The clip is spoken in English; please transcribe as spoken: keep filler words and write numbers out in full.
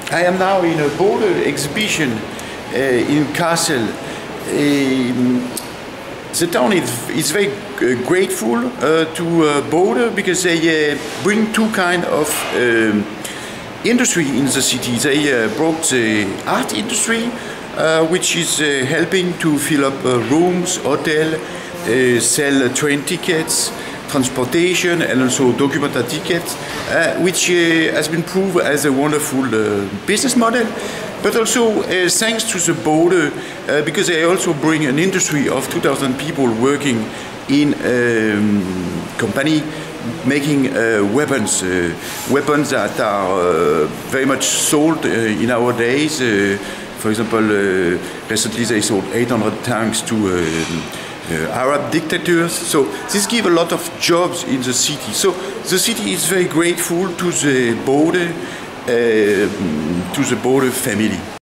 I am now in a Bode exhibition uh, in Kassel. Um, the town is, is very uh, grateful uh, to uh, Bode because they uh, bring two kind of um, industry in the city. They uh, brought the art industry, uh, which is uh, helping to fill up uh, rooms, hotel, uh, sell train tickets, transportation, and also documentary tickets, uh, which uh, has been proved as a wonderful uh, business model. But also uh, thanks to the Bode, uh, because they also bring an industry of two thousand people working in a um, company making uh, weapons, uh, weapons that are uh, very much sold uh, in our days. Uh, for example, uh, recently they sold eight hundred tanks to uh, Uh, Arab dictators. So this gives a lot of jobs in the city. So the city is very grateful to the Bode, uh, to the Bode family.